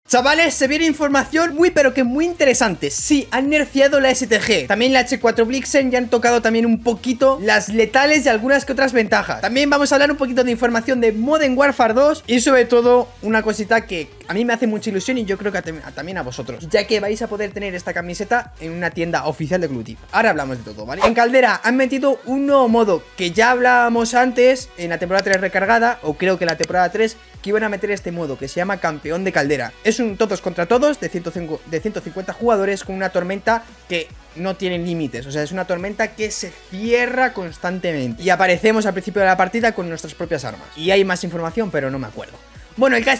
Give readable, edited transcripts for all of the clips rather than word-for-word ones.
Chavales, se viene información muy pero que muy interesante. Sí, han nerfeado la STG. También la H4 Blixen, ya han tocado también un poquito las letales y algunas que otras ventajas. También vamos a hablar un poquito de información de Modern Warfare 2 y sobre todo una cosita que a mí me hace mucha ilusión y yo creo que también a vosotros, ya que vais a poder tener esta camiseta en una tienda oficial de Call of Duty. Ahora hablamos de todo, ¿vale? En Caldera han metido un nuevo modo que ya hablábamos antes en la temporada 3 recargada, o creo que en la temporada 3, que iban a meter este modo que se llama Campeón de Caldera. Es un todos contra todos de 150 jugadores con una tormenta que no tiene límites, o sea, es una tormenta que se cierra constantemente y aparecemos al principio de la partida con nuestras propias armas. Y hay más información, pero no me acuerdo. Bueno, el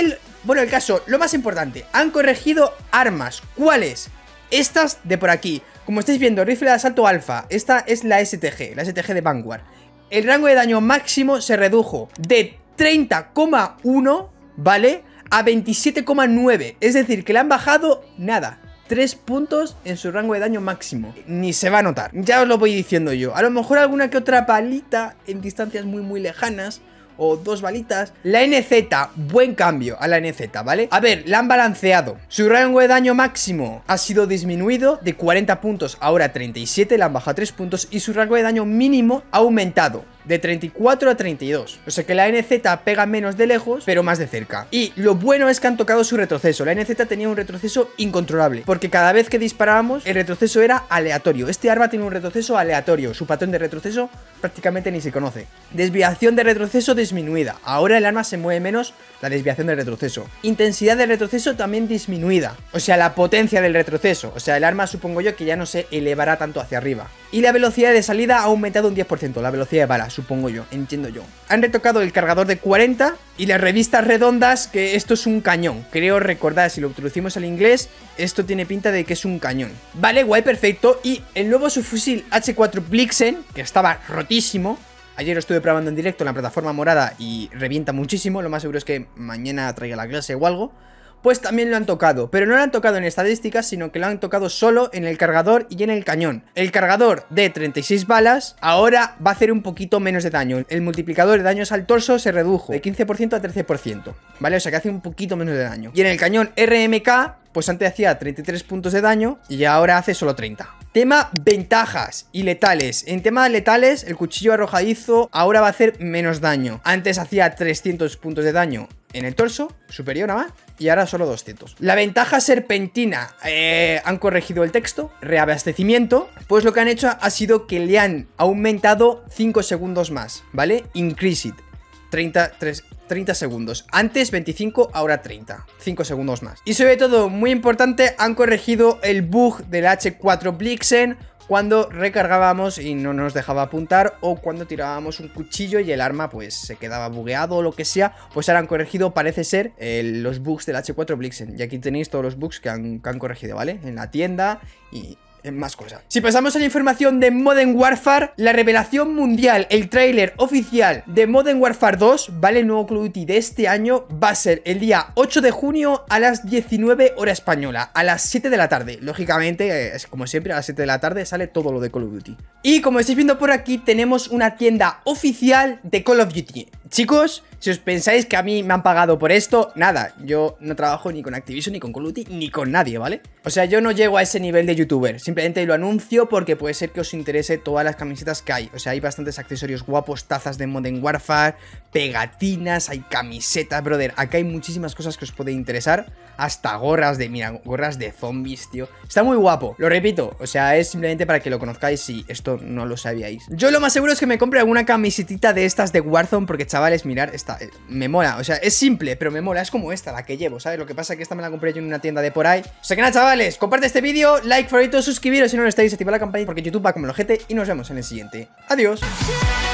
caso, lo más importante, han corregido armas. ¿Cuáles? Estas de por aquí. Como estáis viendo, rifle de asalto alfa. Esta es la STG de Vanguard. El rango de daño máximo se redujo de 30,1, ¿vale?, a 27,9. Es decir, que le han bajado nada, 3 puntos en su rango de daño máximo. Ni se va a notar, ya os lo voy diciendo yo. A lo mejor alguna que otra palita en distancias muy lejanas, o 2 balitas. La NZ, buen cambio a la NZ, ¿vale? A ver, la han balanceado. Su rango de daño máximo ha sido disminuido de 40 puntos, ahora 37, le han bajado 3 puntos. Y su rango de daño mínimo ha aumentado de 34 a 32. O sea que la NZ pega menos de lejos, pero más de cerca. Y lo bueno es que han tocado su retroceso. La NZ tenía un retroceso incontrolable, porque cada vez que disparábamos, el retroceso era aleatorio. Este arma tiene un retroceso aleatorio. Su patrón de retroceso prácticamente ni se conoce. Desviación de retroceso disminuida. Ahora el arma se mueve menos la desviación de retroceso. Intensidad de retroceso también disminuida. O sea, la potencia del retroceso. O sea, el arma supongo yo que ya no se elevará tanto hacia arriba. Y la velocidad de salida ha aumentado un 10%. La velocidad de bala, supongo yo, entiendo yo. Han retocado el cargador de 40 y las revistas redondas, que esto es un cañón. Creo recordar, si lo traducimos al inglés, esto tiene pinta de que es un cañón. Vale, guay, perfecto. Y el nuevo subfusil H4 Blixen, que estaba rotísimo. Ayer lo estuve probando en directo en la plataforma morada y revienta muchísimo. Lo más seguro es que mañana traiga la clase o algo. Pues también lo han tocado, pero no lo han tocado en estadísticas, sino que lo han tocado solo en el cargador y en el cañón. El cargador de 36 balas ahora va a hacer un poquito menos de daño. El multiplicador de daños al torso se redujo de 15% a 13%, ¿vale? O sea que hace un poquito menos de daño. Y en el cañón RMK, pues antes hacía 33 puntos de daño y ahora hace solo 30. Tema ventajas y letales. En tema letales, el cuchillo arrojadizo ahora va a hacer menos daño. Antes hacía 300 puntos de daño en el torso, superior a más, y ahora solo 200. La ventaja serpentina, han corregido el texto, reabastecimiento. Pues lo que han hecho ha sido que le han aumentado 5 segundos más, ¿vale? Increase it, 30 segundos. Antes 25, ahora 30. 5 segundos más. Y sobre todo, muy importante, han corregido el bug del H4 Blixen cuando recargábamos y no nos dejaba apuntar, o cuando tirábamos un cuchillo y el arma pues se quedaba bugueado o lo que sea. Pues ahora han corregido, parece ser, los bugs del H4 Blixen. Y aquí tenéis todos los bugs que han corregido, ¿vale? En la tienda y más cosas. Si pasamos a la información de Modern Warfare, la revelación mundial, el tráiler oficial de Modern Warfare 2, ¿vale? El nuevo Call of Duty de este año va a ser el día 8 de junio a las 19 hora española, a las 7 de la tarde. Lógicamente, como siempre, a las 7 de la tarde sale todo lo de Call of Duty. Y como estáis viendo por aquí, tenemos una tienda oficial de Call of Duty. Chicos, si os pensáis que a mí me han pagado por esto, nada, yo no trabajo ni con Activision, ni con Call of Duty, ni con nadie, ¿vale? O sea, yo no llego a ese nivel de youtuber, simplemente lo anuncio porque puede ser que os interese todas las camisetas que hay. O sea, hay bastantes accesorios guapos, tazas de Modern Warfare, pegatinas, hay camisetas, brother. Acá hay muchísimas cosas que os pueden interesar, hasta gorras de, mira, gorras de zombies, tío. Está muy guapo, lo repito, o sea, es simplemente para que lo conozcáis si esto no lo sabíais. Yo lo más seguro es que me compre alguna camisetita de estas de Warzone porque, chavales, mirar, esta me mola, o sea, es simple, pero me mola, es como esta, la que llevo, ¿sabes? Lo que pasa es que esta me la compré yo en una tienda de por ahí. O sea que nada, chavales, comparte este vídeo, like, favorito, suscribiros si no lo estáis, activad la campanita porque YouTube va como el ojete y nos vemos en el siguiente. Adiós.